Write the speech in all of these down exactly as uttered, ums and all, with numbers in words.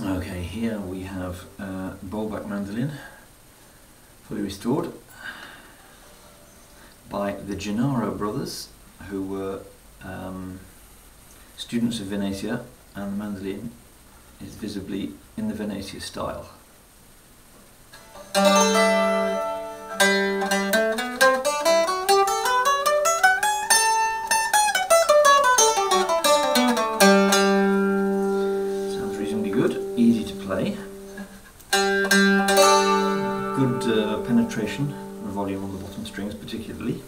Okay, here we have a bowlback mandolin, fully restored by the Gennaro brothers, who were um, students of Vinaccia, and the mandolin is visibly in the Vinaccia style. Sounds reasonably good, easy to play, good uh, penetration and volume on the bottom strings particularly.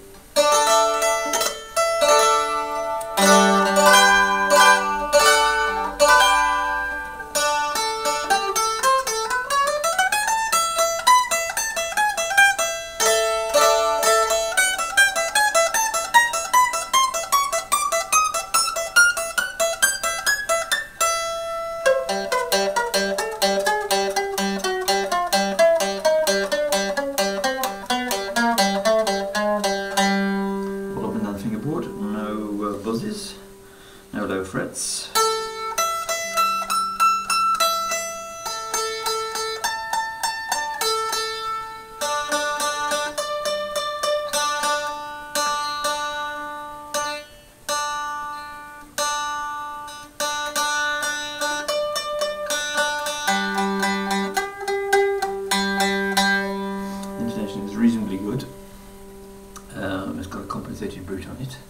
Fingerboard, no uh, buzzes, no low frets. The intonation is reasonably good. Um, it's got a compensated brute on it.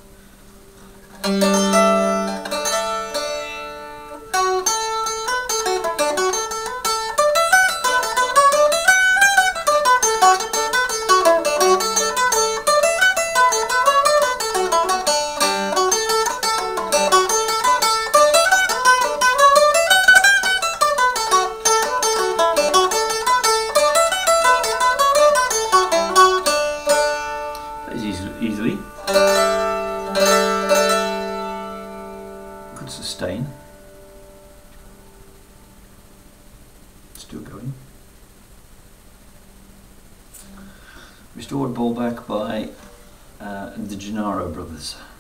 Easily. Good sustain. Still going. Restored bowlback by uh, the Gennaro brothers.